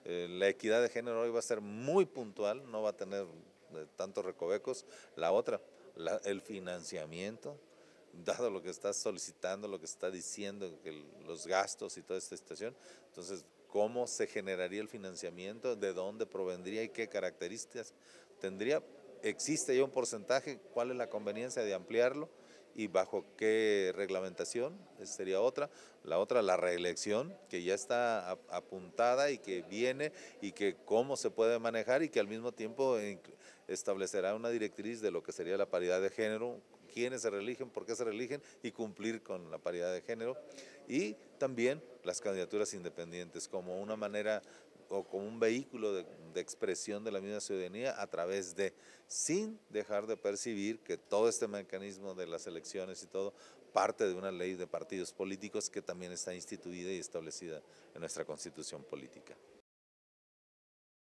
La equidad de género hoy va a ser muy puntual, no va a tener tantos recovecos. La otra, el financiamiento, dado lo que está solicitando, lo que está diciendo, que los gastos y toda esta situación. Entonces, ¿cómo se generaría el financiamiento? ¿De dónde provendría y qué características tendría? ¿Existe ya un porcentaje? ¿Cuál es la conveniencia de ampliarlo? ¿Y bajo qué reglamentación? Esa sería otra. La otra, la reelección, que ya está apuntada y que viene, y que cómo se puede manejar, y que al mismo tiempo establecerá una directriz de lo que sería la paridad de género, quiénes se reeligen, por qué se reeligen, y cumplir con la paridad de género. Y también las candidaturas independientes como una manera o como un vehículo de expresión de la misma ciudadanía a través de, sin dejar de percibir que todo este mecanismo de las elecciones y todo parte de una ley de partidos políticos que también está instituida y establecida en nuestra Constitución política.